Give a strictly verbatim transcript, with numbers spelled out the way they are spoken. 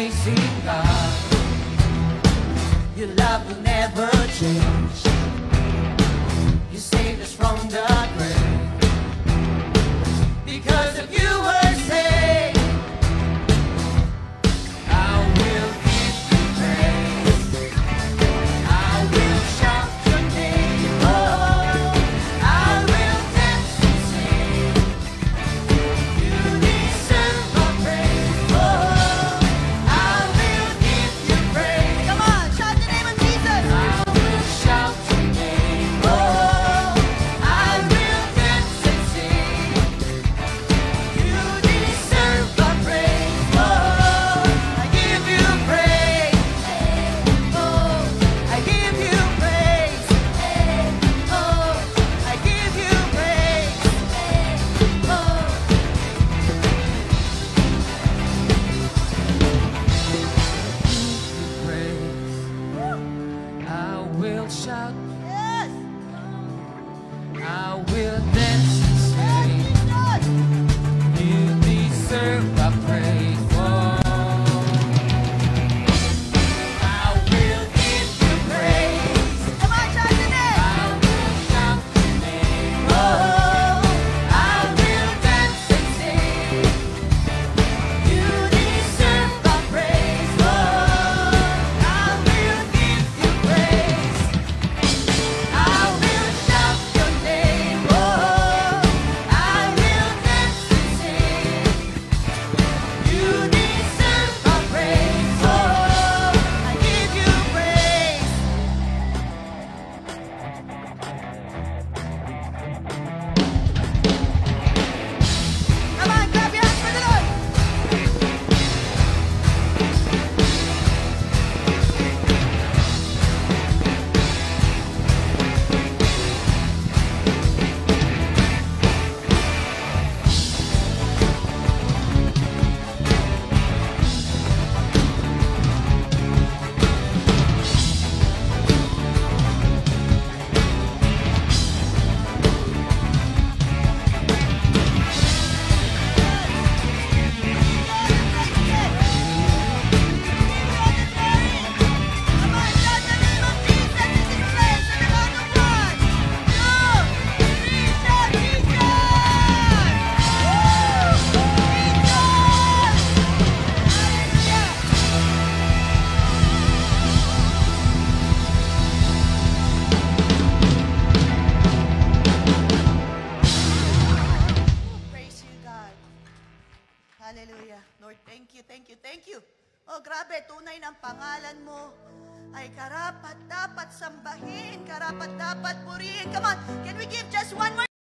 praising God. Your love will never change. You saved us from the grave. Because of you were saved. I will give you praise. I will shout your name. Oh, I will dance and sing. You deserve my praise. Oh, I will give you praise. Come on, shout the name of Jesus. I will shout your name. Oh, I will dance and sing. You deserve my praise. Oh, I give you praise. Oh, I give you praise. Oh, I give you praise. Oh, praise. I will shout. Yes. I will dance and sing. You deserve my praise. Oh, I will give you praise. Come on, shout your name. I will shout your name. Oh, I will dance and sing. You deserve my praise. Oh, I will give you praise. I will shout your name. Oh, I will dance and sing. You deserve my praise. Oh, I give you praise. Come on, clap your hands for the Lord. Come on, shout the name of Jesus in this place. And about the one, two, three, shout Jesus! Woo! Jesus! Praise you, God. Hallelujah. Lord, thank you, thank you, thank you. Oh, grabe, tunay ng pangalan mo ay karapat dapat sambahin, karapat dapat purihin. Come on, can we give just one more